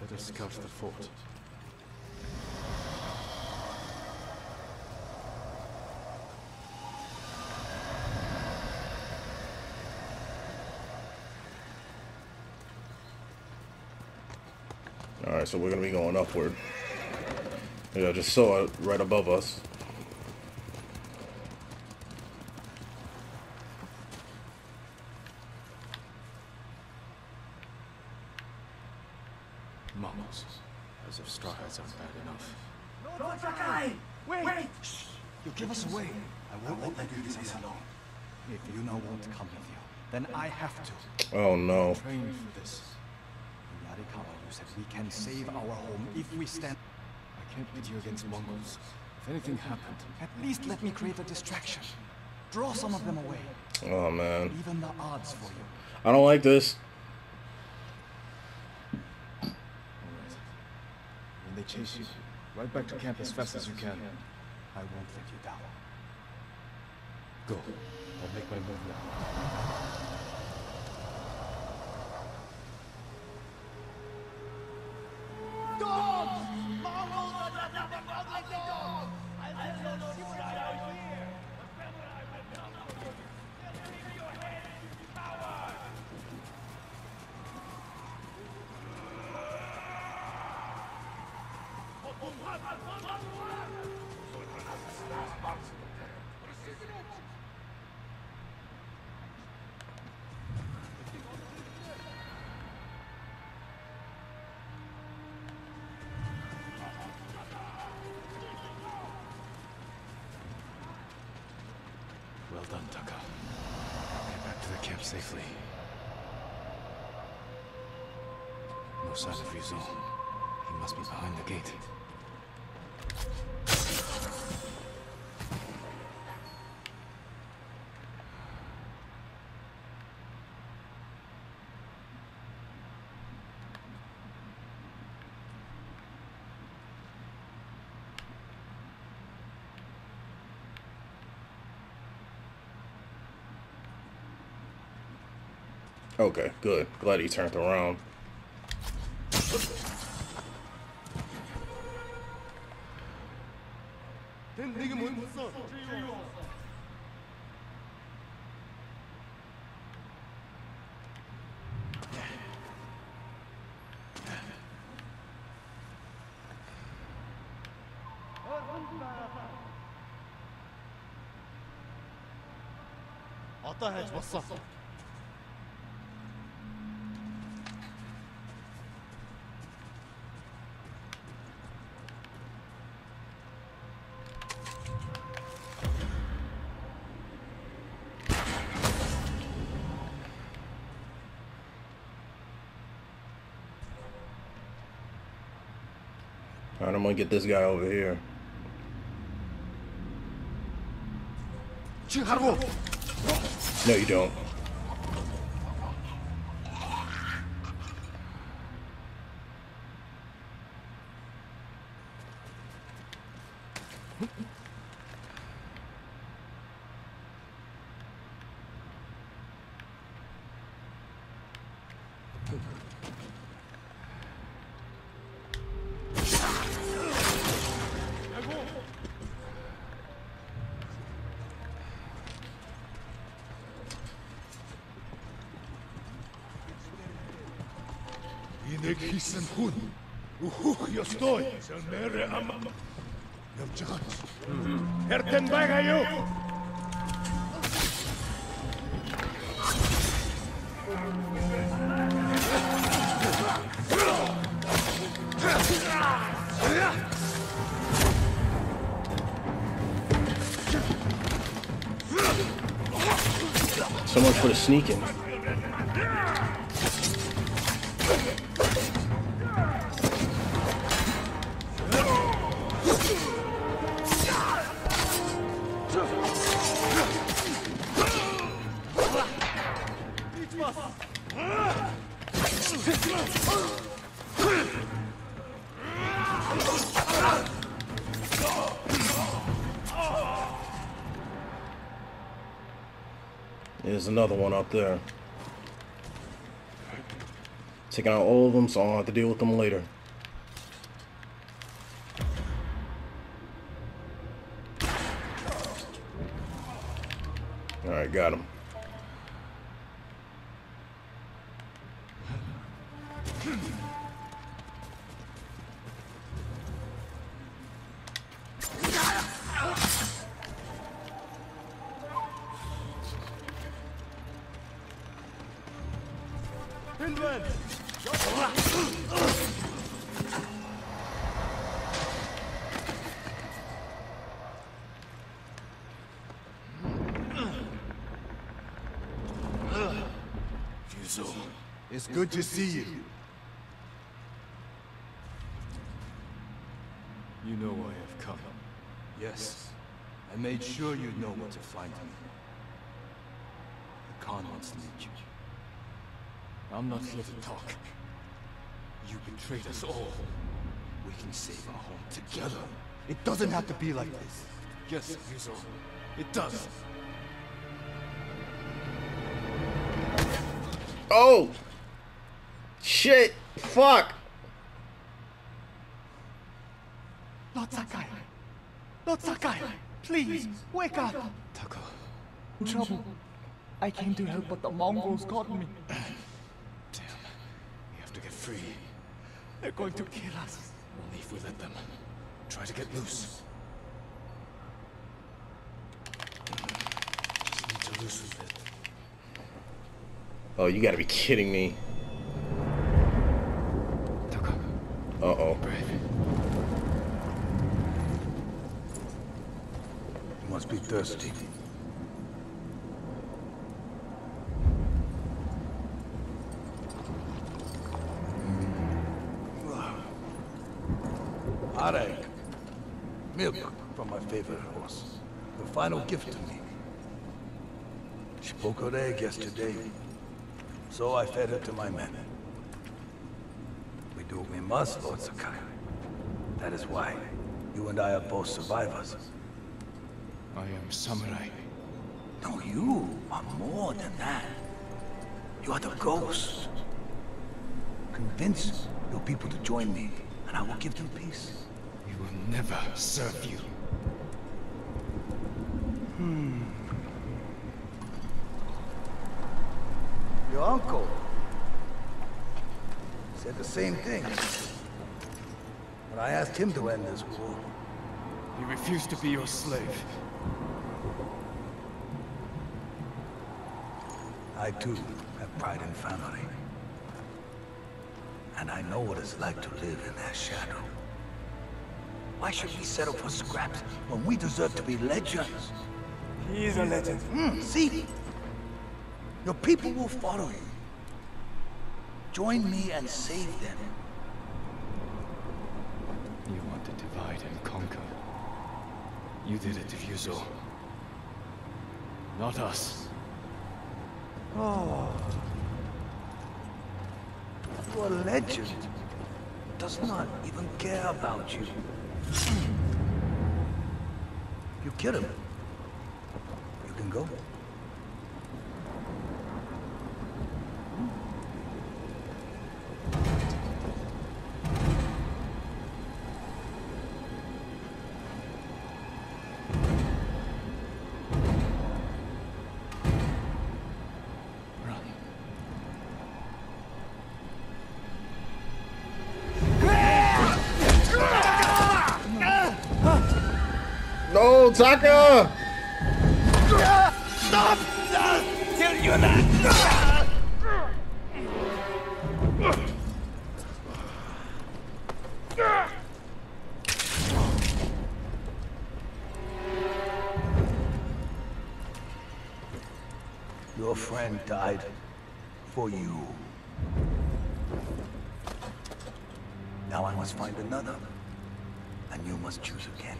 Let us scout the fort. Alright, so we're gonna be going upward. Yeah, I just saw it right above us. Mamos, as if straw hats aren't bad enough. Wait! Shh! You give us away. I won't let you do this alone. If Yuna won't come with you, then I have to. Oh no. Train for this. In Yarikawa, you said we can save our home if we stand. I can't pit you against Mongols. If anything happened, At least let me create a distraction. Draw some of them away. Oh man. Even the odds for you. I don't like this. alright. When they chase you, right back to camp as fast as you can. I won't let you down. Go. I'll make my move now. Dogs! Mongols are nothing but ugly dogs! I'll tell you no secret out here! Remember I will come for you! Just leave your head in power! Well done, Taka. Get back to the camp safely. No sign of Ryuzo. He must be behind the gate. Okay, good. Glad he turned around. عطاها وصف Alright, I'm gonna get this guy over here. No, you don't. Inek hissen hun. Jo stoi. Sen mere am. Nevchat. Herten bagayo. So much for the sneaking. There's another one up there. Taking out all of them, so I don't have to deal with them later. Alright, got him. It's good to see you. You know I have come. Yes. I made sure you'd know where to find me. The Khan wants to meet you. I'm not here to talk. You betrayed us all. We can save our home together. It doesn't have to be like this. Yes, Ryuzo. It does. Oh! Shit! Fuck! Lord Sakai! Lord Sakai! Please, wake up! Taka. In trouble. I came to help, but the Mongols got me. Damn. We have to get free. They're going to kill us. Only if we let them. Try to get loose. Just need to loosen it. Oh, you gotta be kidding me. Taka. Uh-oh. Brave. You must be thirsty. Areg. Milk from my favorite horse. The final gift to me. She broke her egg yesterday, so I fed her to my men. We do what we must, Lord Sakai. That is why you and I are both survivors. I am samurai. No, you are more than that. You are the ghost. Convince your people to join me, and I will give them peace. We will never serve you. Your uncle said the same thing when I asked him to end this war. He refused to be your slave. I too have pride in family. And I know what it's like to live in their shadow. Why should we settle for scraps when we deserve to be legends? He is a legend. See? Your people will follow you. Join me and save them. You want to divide and conquer. You did it to Ryuzo. Not us. Oh. Your legend does not even care about you. You kill him. You can go. No, Taka! Stop! Tell you that! Your friend died for you. Now I must find another, and you must choose again.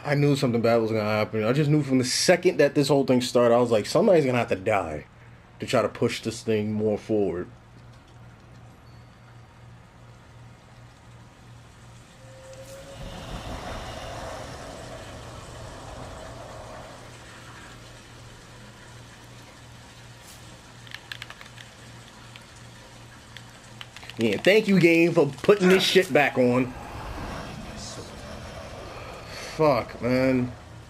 I knew something bad was gonna happen. I just knew from the second that this whole thing started, I was like, somebody's gonna have to die to try to push this thing more forward. Yeah, thank you, game, for putting this shit back on. Fuck, man.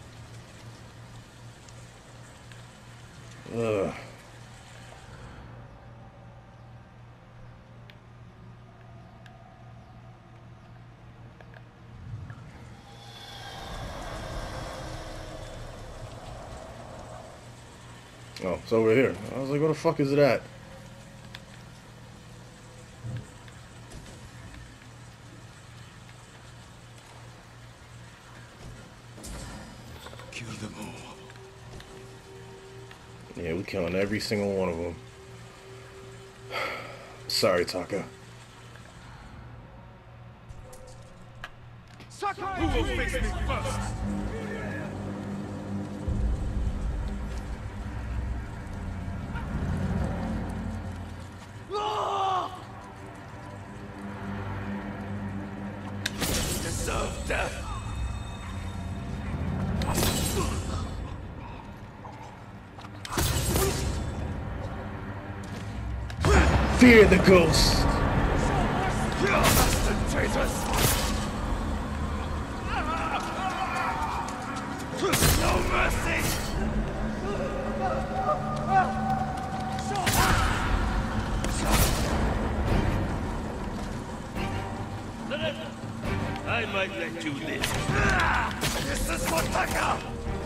Ugh. Oh, it's over here. I was like, what the fuck is that? Kill them all. Yeah, we killing every single one of them. Sorry, Taka. Who will face me first? Deserve death. Fear the ghost. Bastard traitors. No mercy. I might let you live. This is for Taka.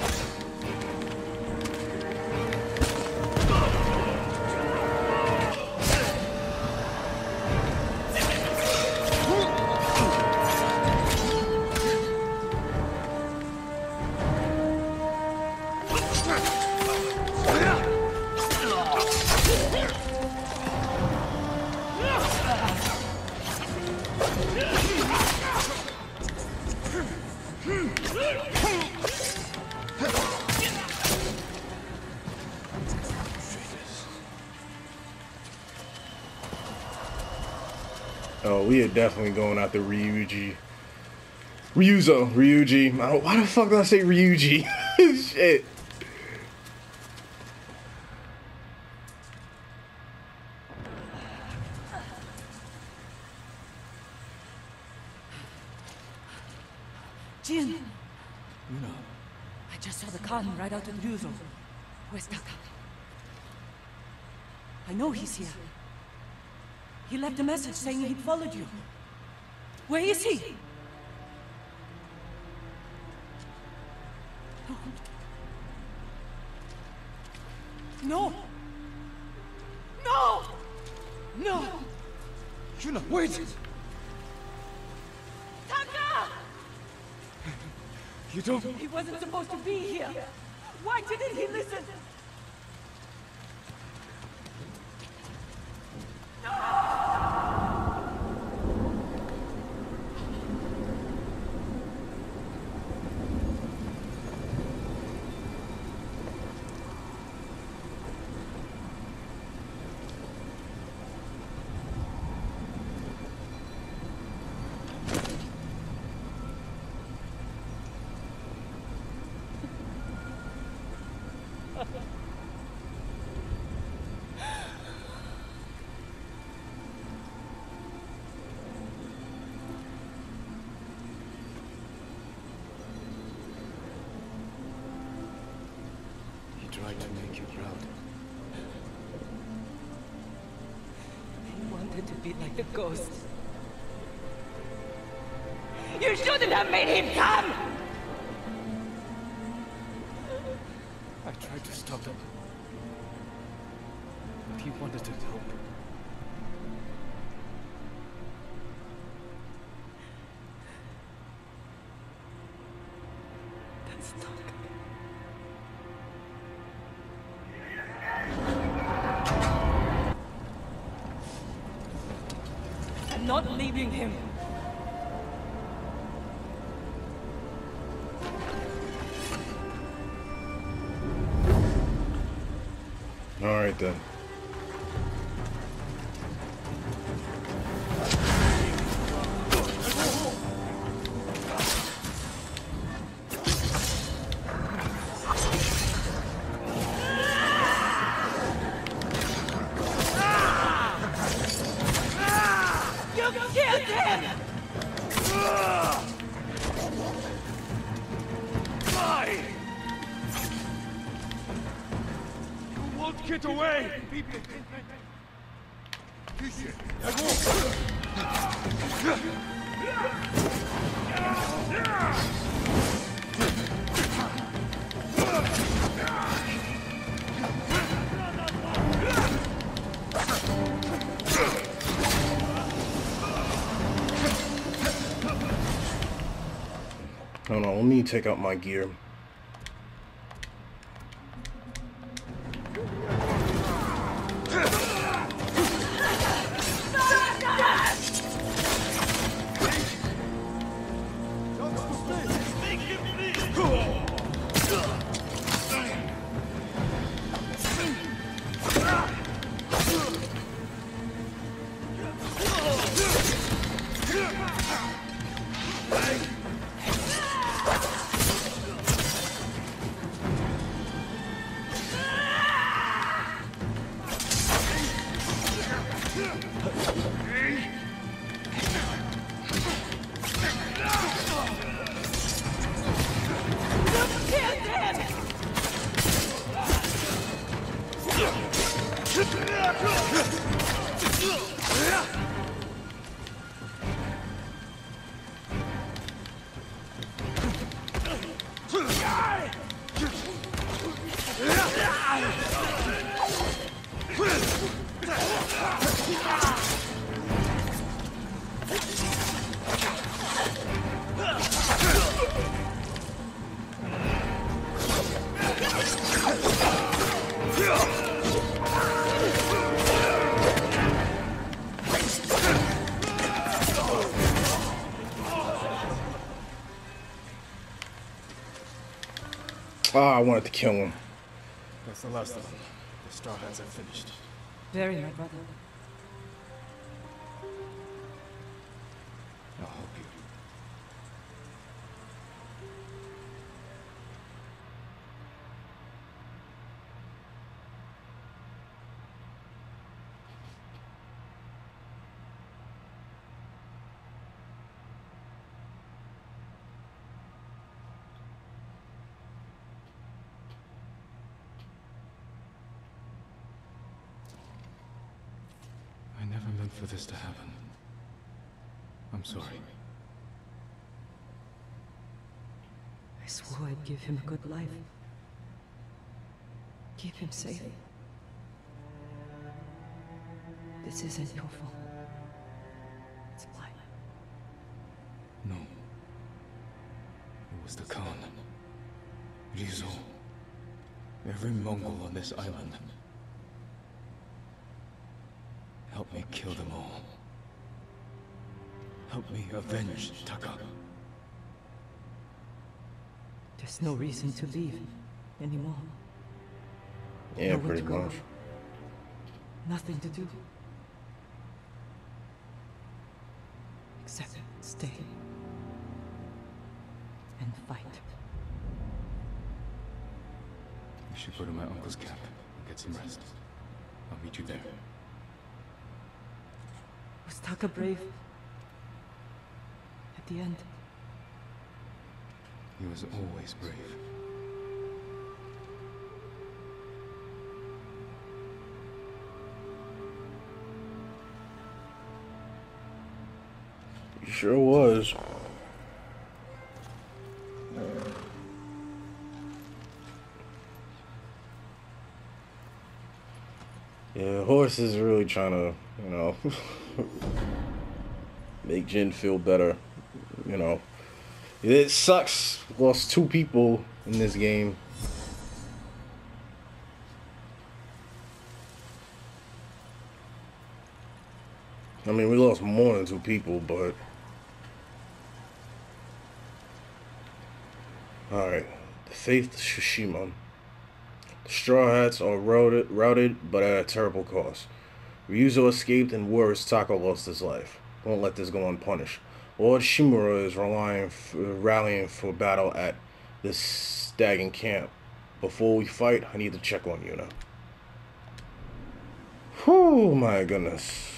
Oh, we are definitely going after Ryuji. Ryuji. Why the fuck did I say Ryuji? Shit. Jin! I just saw the Khan right out of Ryuzo. Where's Taka? I know he's here. He left a message saying he'd followed you. Where is he? No! No! No! Yuna, wait! Taka! You don't... He wasn't supposed to be here. Why didn't he listen? Tried to make you proud. He wanted to be like the ghost. You shouldn't have made him come! I tried to stop him. But he wanted to help. That's not good. I'm not leaving him. Alright then. You killed him! Die! You won't get away! Hold on, let me take out my gear. Ah, I wanted to kill him. That's the last of them. The Straw Hats are finished. Very, my brother. I'll help you. I never meant for this to happen. I'm sorry. I swore I'd give him a good life. Keep him safe. This isn't your fault. It's mine. No. It was the Khan. Rizzo. Every Mongol on this island. Help me kill them all. Help me avenge Taka. There's no reason to leave anymore. Yeah, Nowhere pretty to go. much. Nothing to do. Except stay. And fight. We should go to my uncle's camp and get some rest. I'll meet you there. Was Taka brave? At the end? He was always brave. He sure was. Yeah, Horse is really trying to, you know, make Jin feel better. You know, it sucks. Lost 2 people in this game. I mean, we lost more than 2 people, but alright. The Faith Tsushima. Straw Hats are routed, but at a terrible cost. Ryuzo escaped, and worse, Tako lost his life. Won't let this go unpunished. Lord Shimura is rallying for battle at this stagging camp. Before we fight, I need to check on Yuna. Whew, my goodness.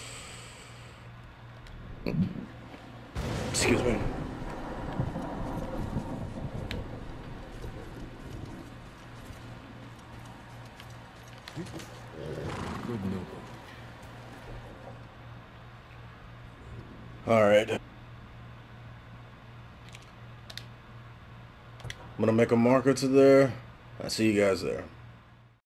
Excuse me. Good news. Alright. I'm gonna make a marker to there. I'll see you guys there.